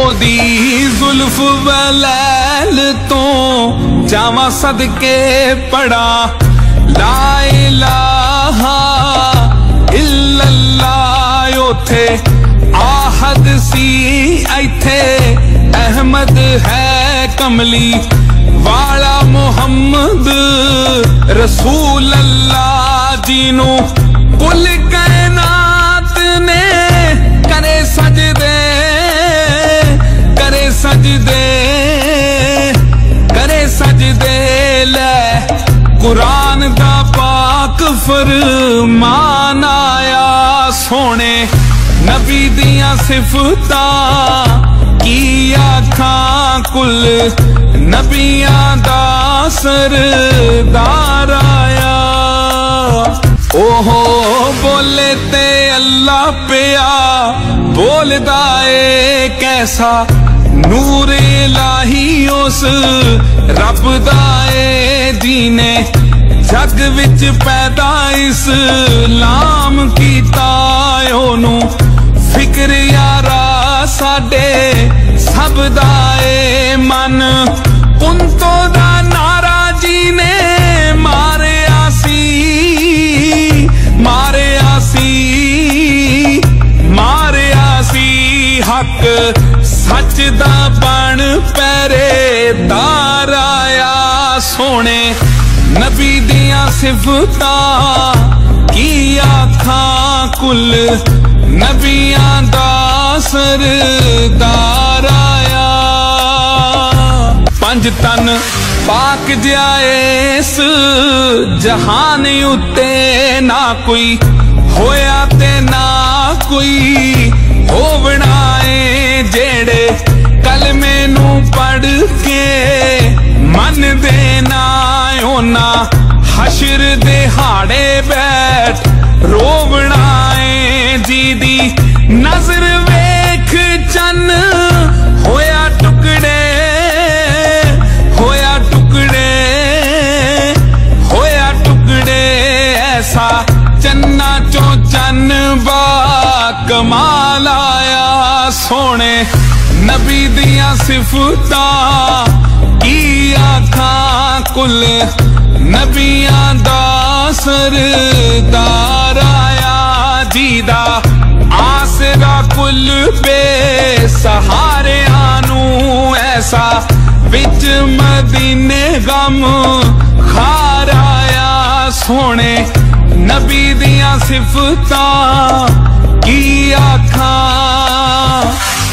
ओदी जुल्फ वलैल तो जावा सदके पड़ा ला इलाहा इल्लल्लाह। उथे आहद सी इथे अहमद है कमली वाला मुहम्मद रसूल अल्लाह जीनू कुल कायनात ने करे सजदे करे सजदे करे सजदे। ले कुरान दा पाक फरमान आया सोने नबी दियां सिफतां की आखां कुल नबियां दा सरदार आया। ओहो बोले ते अल्लाह पिया बोलदा ए कैसा नूर इलाही उस रब दा ए जीने जग विच पैदा इस्लाम कीता ओनू फिक्र यारा साडे सब दा ए मन कुंतो दा नारा जी ने मारे आसी मारे आसी मारे आसी हक सच दा बन पहरेदार आया सोने नबी दियां सिफतां की आखां कुल नबियां दा सरदार आया। पंज तन पाक जाए इस जहान उत्ते ना कोई होया ते ना कोई होवना है जेड़े कलमे नू पढ़ के मन देना ओना हशर दे हाड़े बैठ रोवना है जी दी नजर वेख चन होया टुकड़े होया टुकड़े होया टुकड़े ऐसा चन्ना चो चन बा कमाल आया सोने नबी दियां सिफतां की आखां कुल नबियां दा सरदार आया जीदा आसरा कुल पे सहारे आनू ऐसा बिच मदीने गम खार आया सोने नबी दियां सिफतां की आखां।